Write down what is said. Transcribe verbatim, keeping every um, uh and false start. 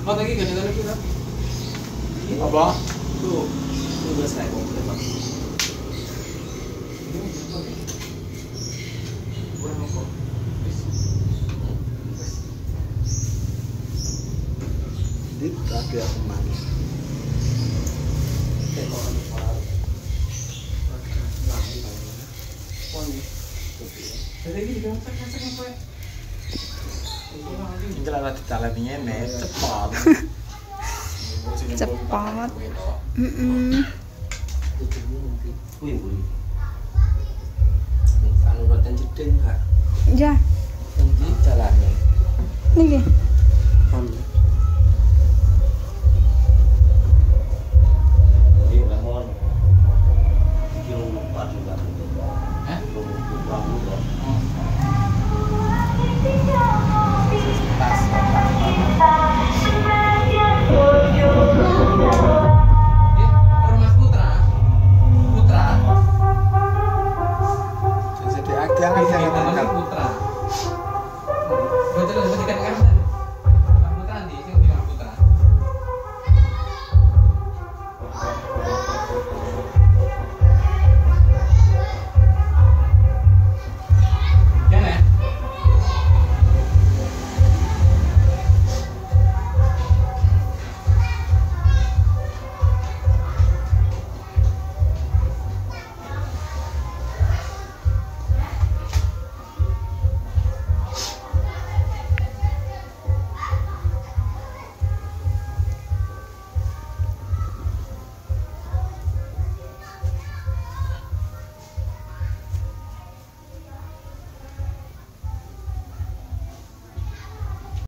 Oh, tadi ganti-ganti kita. Apa? Tuh, tuh udah saya komplit Pak. Di tapi aku manis. Ini kalau ditalaminya nih cepat. Cepat. Mm-mm. Wih, wih. Anu rotan jedeng Kak. Ya, Nanti jalannya. nih.